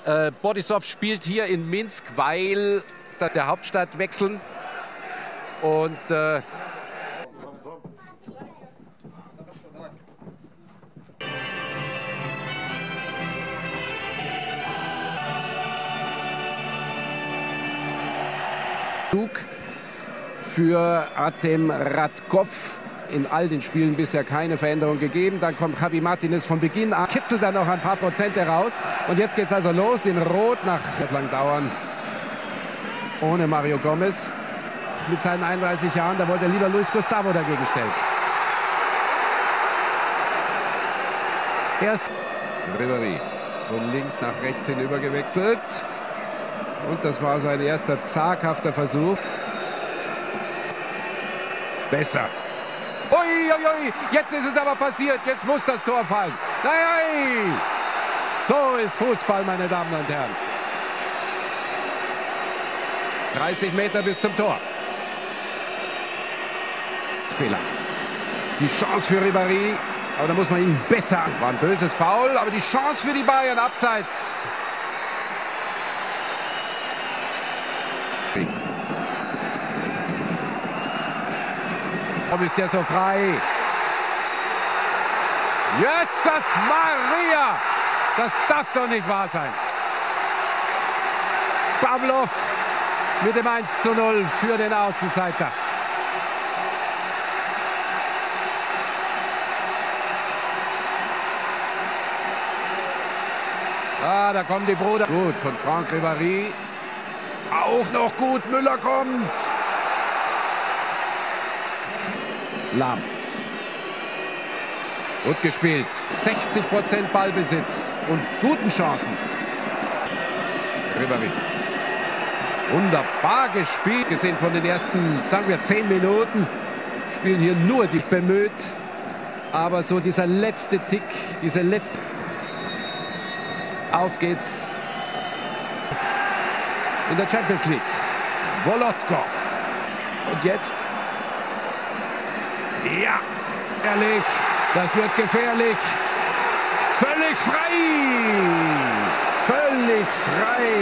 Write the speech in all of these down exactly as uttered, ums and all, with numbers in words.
Äh, Borisov spielt hier in Minsk, weil der Hauptstadt wechseln. Und äh, für Artem Radkov. In all den Spielen bisher keine Veränderung gegeben. Dann kommt Javi Martinez von Beginn an, kitzelt dann noch ein paar Prozente raus. Und jetzt geht es also los in Rot nach lang dauern. Ohne Mario Gomez. Mit seinen einunddreißig Jahren, da wollte lieber Luis Gustavo dagegen stellen. Erst Ribéry von links nach rechts hinüber gewechselt. Und das war sein erster zaghafter Versuch. Besser. Ui, ui, ui, jetzt ist es aber passiert. Jetzt muss das Tor fallen. Nein, nein. So ist Fußball, meine Damen und Herren. dreißig Meter bis zum Tor. Fehler. Die Chance für Ribéry. Aber da muss man ihn besser. War ein böses Foul, aber die Chance für die Bayern abseits. Warum ist der so frei? Jesus Maria! Das darf doch nicht wahr sein. Pavlov mit dem eins zu null für den Außenseiter. Ah, da kommen die Brüder. Gut, von Franck Ribéry. Auch noch gut, Müller kommt. Lahm. Gut gespielt. sechzig Prozent Ballbesitz und guten Chancen. Ribéry. Wunderbar gespielt. Gesehen von den ersten, sagen wir, zehn Minuten. Spielen hier nur die bemüht. Aber so dieser letzte Tick, diese letzte... Auf geht's in der Champions League. Volodko. Und jetzt... Ja, ehrlich, das wird gefährlich. Völlig frei. Völlig frei.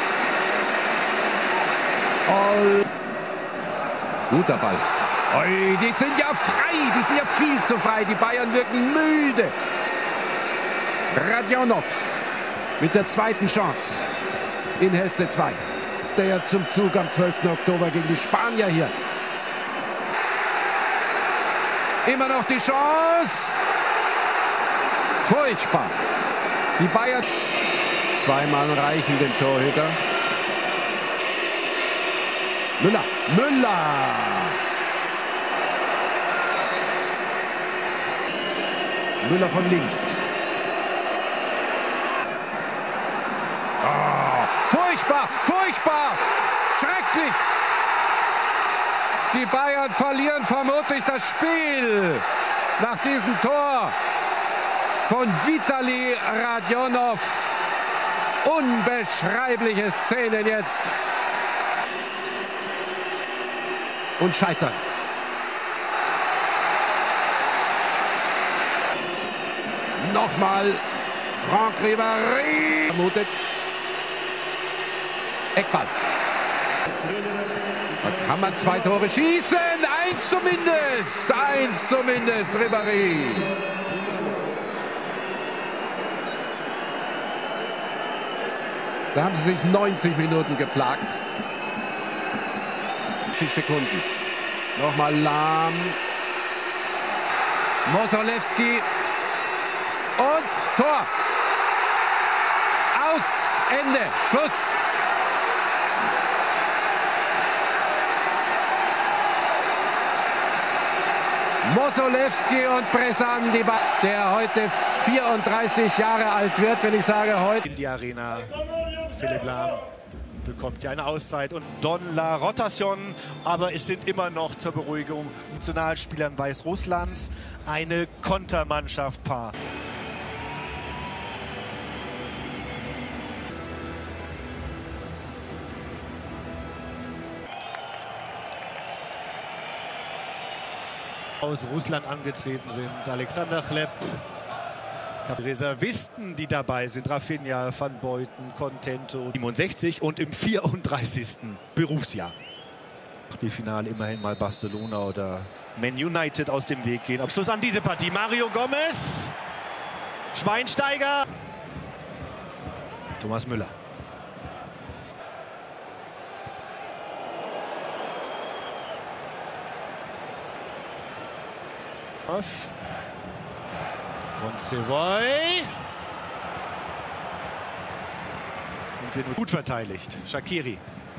All. Guter Ball. Oi, die sind ja frei, die sind ja viel zu frei. Die Bayern wirken müde. Radionov mit der zweiten Chance in Hälfte zwei. Der zum Zug am zwölften Oktober gegen die Spanier hier. Immer noch die Chance. Furchtbar. Die Bayern. Zweimal reichen dem Torhüter. Müller. Müller. Müller von links. Oh, furchtbar. Furchtbar. Schrecklich. Die Bayern verlieren vermutlich das Spiel nach diesem Tor von Vitali Radionov. Unbeschreibliche Szenen jetzt. Und scheitern. Nochmal Franck Ribéry. Vermutet. Eckball. Da kann man zwei Tore schießen. Eins zumindest. Eins zumindest, Ribéry. Da haben sie sich neunzig Minuten geplagt. zwanzig Sekunden. Nochmal Lahm. Mosolewski. Und Tor. Aus. Ende. Schluss. Mosolewski und Bressan, die der heute vierunddreißig Jahre alt wird, wenn ich sage heute. In die Arena. Philipp Lahm bekommt ja eine Auszeit und Don La Rotation, aber es sind immer noch zur Beruhigung Nationalspielern Weißrusslands eine Kontermannschaft Paar. Aus Russland angetreten sind. Alexander Chleb Reservisten, die dabei sind, Rafinha, Van Beuten, Contento, siebenundsechzig und im vierunddreißigsten Berufsjahr. Die Finale immerhin mal Barcelona oder Man United aus dem Weg gehen. Abschluss an diese Partie. Mario Gomez, Schweinsteiger, Thomas Müller. Concevoy. Und wird gut verteidigt. Shaqiri.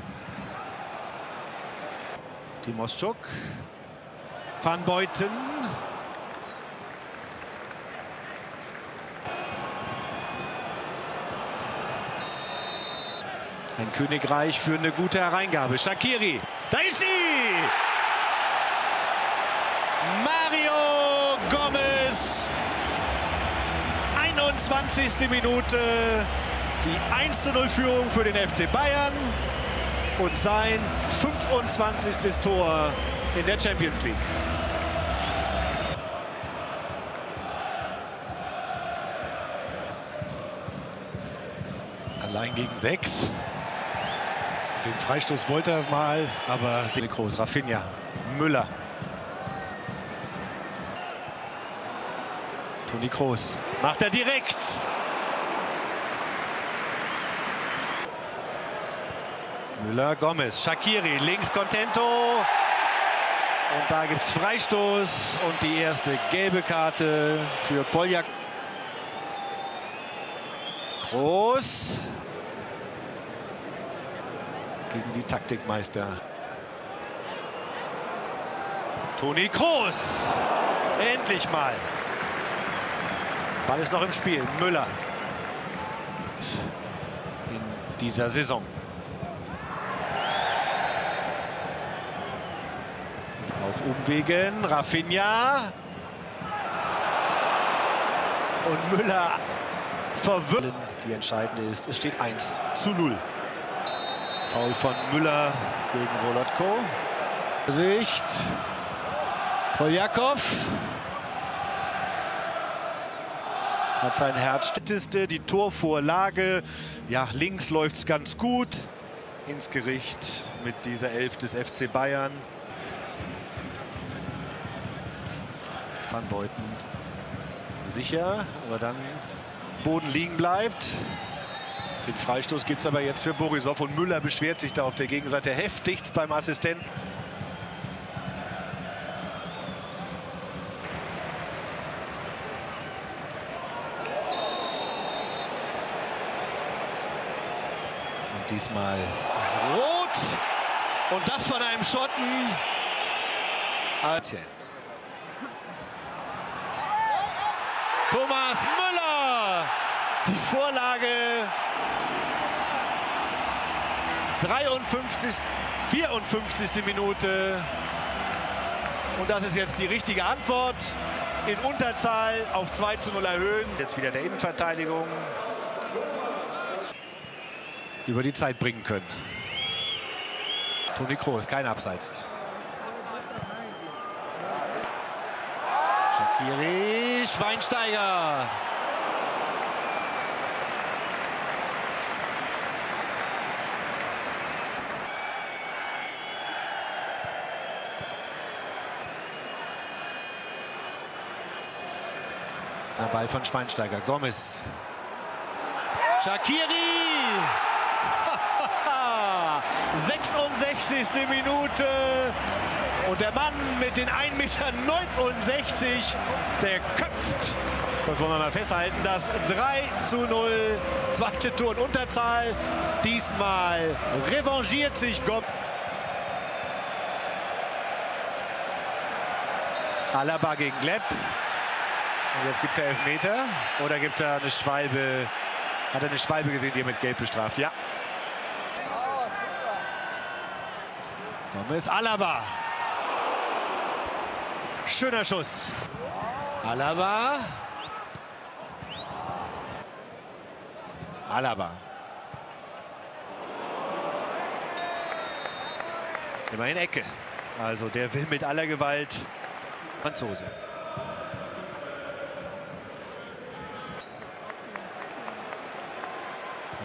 Timoschuk. Van Beuten. Ein Königreich für eine gute Hereingabe. Shaqiri. Da ist sie! Mario Gomez. einundzwanzigste Minute. Die eins zu null Führung für den F C Bayern. Und sein fünfundzwanzigstes Tor in der Champions League. Allein gegen sechs. Den Freistoß wollte er mal, aber den Groß. Rafinha, Müller. Toni Kroos macht er direkt. Müller, Gomez, Shaqiri, links Contento. Und da gibt es Freistoß und die erste gelbe Karte für Poljak. Kroos gegen die Taktikmeister. Toni Kroos. Endlich mal. Ball ist noch im Spiel. Müller. In dieser Saison. Auf Umwegen. Rafinha. Und Müller verwirrt. Die entscheidende ist, es steht eins zu null. Foul von Müller gegen Wolotko. Sicht. Poljakov. Hat sein Herz. Städteste, die Torvorlage. Ja, links läuft es ganz gut. Ins Gericht mit dieser Elf des F C Bayern. Van Beuten sicher, aber dann Boden liegen bleibt. Den Freistoß gibt es aber jetzt für Borisov und Müller beschwert sich da auf der Gegenseite heftigst beim Assistenten. Und diesmal rot und das von einem Schotten. Altje. Thomas Müller, die Vorlage, dreiundfünfzigste, vierundfünfzigste Minute. Und das ist jetzt die richtige Antwort. In Unterzahl auf zwei zu null erhöhen. Jetzt wieder in der Innenverteidigung. Über die Zeit bringen können. Toni Kroos, kein Abseits. Shaqiri, Schweinsteiger. Der Ball von Schweinsteiger. Gomez. Shaqiri. sechsundsechzigste Minute. Und der Mann mit den ein Meter neunundsechzig, der köpft. Das wollen wir mal festhalten. Das drei zu null. Zweite Tor in Unterzahl. Diesmal revanchiert sich Gomez. Alaba gegen Gleb. Und jetzt gibt er Elfmeter. Oder gibt er eine Schwalbe? Hat er eine Schwalbe gesehen, die er mit Gelb bestraft? Ja. Gomez, Alaba. Schöner Schuss. Alaba. Alaba. Immerhin Ecke. Also der will mit aller Gewalt. Franzose.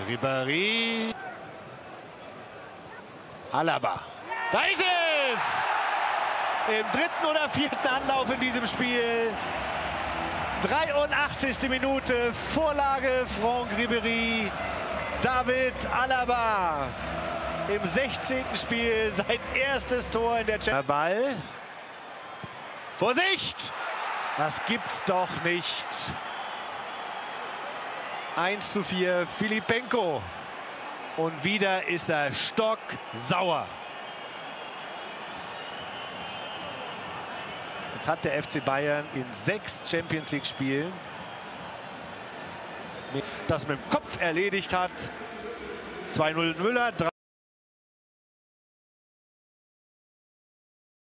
Ribéry. Alaba. Da ist es! Im dritten oder vierten Anlauf in diesem Spiel. dreiundachtzigste Minute. Vorlage Franck Ribéry. David Alaba. Im sechzehnten Spiel sein erstes Tor in der Champions League. Ball. Vorsicht! Das gibt's doch nicht. eins zu vier, Filipenko. Und wieder ist er stocksauer. Jetzt hat der F C Bayern in sechs Champions League Spielen das mit dem Kopf erledigt hat. zwei null Müller, drei